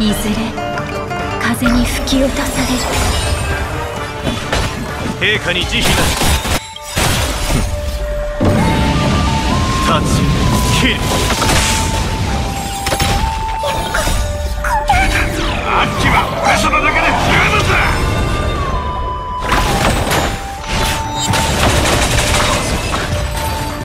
いずれ風に吹き落とされる。 陛下に慈悲なり。立ち切る。